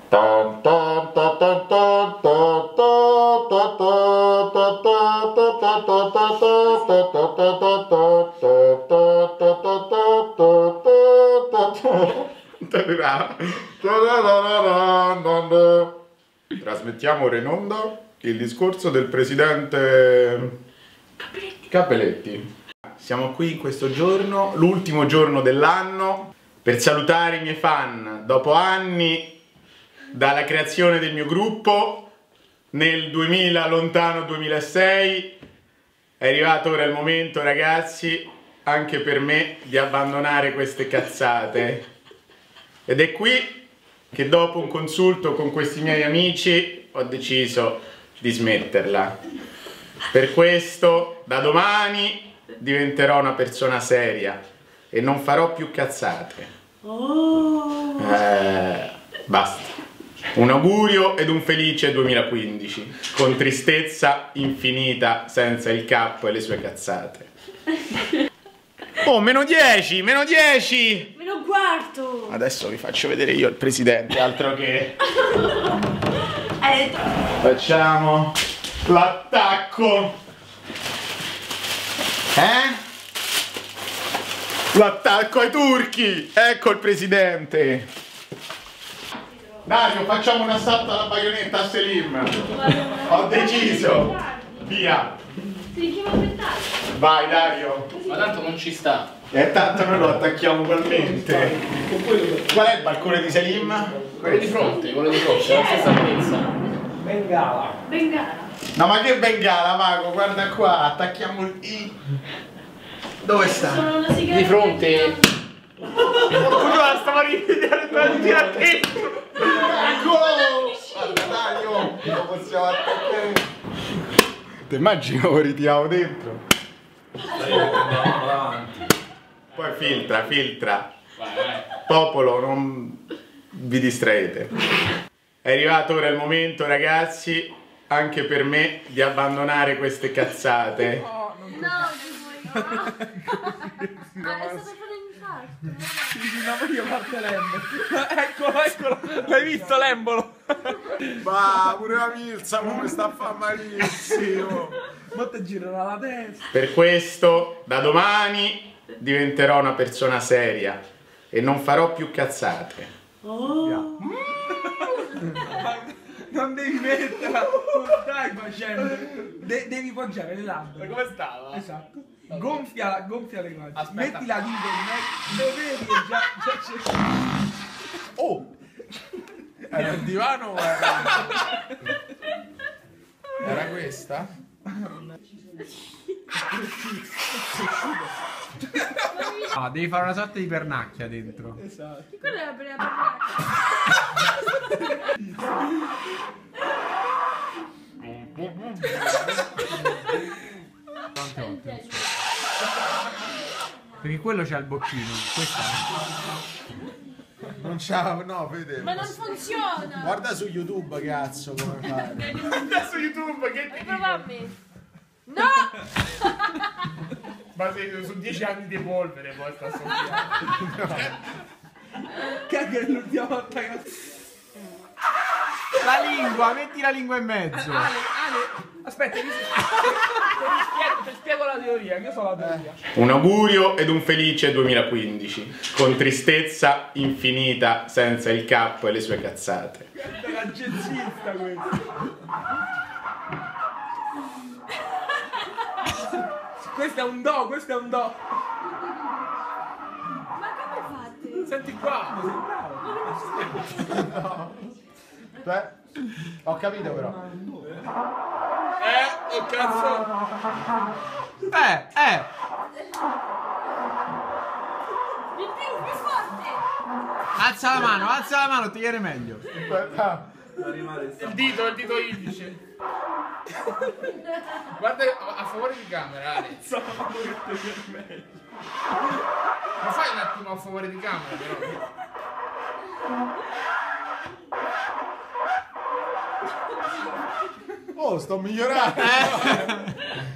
Trasmettiamo ora in onda il discorso del presidente Cappelletti. Siamo qui in questo giorno, l'ultimo giorno dell'anno, per salutare i miei fan dopo anni dalla creazione del mio gruppo nel 2000, lontano 2006. È arrivato ora il momento, ragazzi, anche per me di abbandonare queste cazzate. Ed è qui che dopo un consulto con questi miei amici ho deciso di smetterla. Per questo, da domani diventerò una persona seria e non farò più cazzate. Basta. Un augurio ed un felice 2015, con tristezza infinita senza il capo e le sue cazzate. Oh, meno 10, meno 10! Meno quarto! Adesso vi faccio vedere io il presidente, altro che... Facciamo l'attacco. L'attacco ai turchi! Ecco il presidente! Dario, facciamo un assalto alla baionetta a Selim. Ho deciso. Via. Vai Dario. Ma tanto non ci sta. E tanto noi lo attacchiamo ugualmente. Qual è il balcone di Selim? Quello di fronte, quello di fronte, alla stessa altezza. Bengala. Bengala. No, ma che bengala, Mago, guarda qua, attacchiamo il... Dove sta? Di fronte. Guarda, stava tirare dentro. Eccolo! Guarda, Dario, lo possiamo attaccare. Ti immagini lo ritiriamo dentro? Poi filtra, filtra. Vai, vai. Popolo, non vi distraete. È arrivato ora il momento, ragazzi, anche per me, di abbandonare queste cazzate. No, no. È stato fatto l'infarto. Sì, no, io parte l'embolo. Eccolo, l'hai visto l'embolo? Ma pure la Milza come sta a fare malissimo. Ma ti girerà la testa. Per questo, da domani, diventerò una persona seria e non farò più cazzate. Non devi metterla, non stai facendo. Devi poggiare le labbra. Ma come stava? Esatto. Gonfia le guance. Aspetta. Metti la dito in lo vedi che già c'è. Oh! Era il divano o era... Era questa? Ah, devi fare una sorta di pernacchia dentro. Esatto. Quella è la prima pernacchia. Quante volte? Perché quello c'ha il boccino, questa Non c'ha... no, vede. Ma non funziona. Guarda su YouTube, cazzo, come fare. Guarda su YouTube che ti Prova a me. No! Ma sei su 10 anni di polvere poi sta soffiando. Caga l'ultima volta che... La lingua, metti la lingua in mezzo. Ale, aspetta, ti spiego la teoria, io so la teoria. Un augurio ed un felice 2015, con tristezza infinita senza il capo e le sue cazzate. È la jazzista questo. Questo è un do, questo è un do. Ma come fate? Senti qua, sei bravo. Beh, ho capito però. Oh cazzo! Più forte! Alza la mano, ti viene meglio. Aspetta. Il dito indice. Guarda a favore di camera, Ale. Ma fai un attimo a favore di camera, però. Oh, sto migliorando.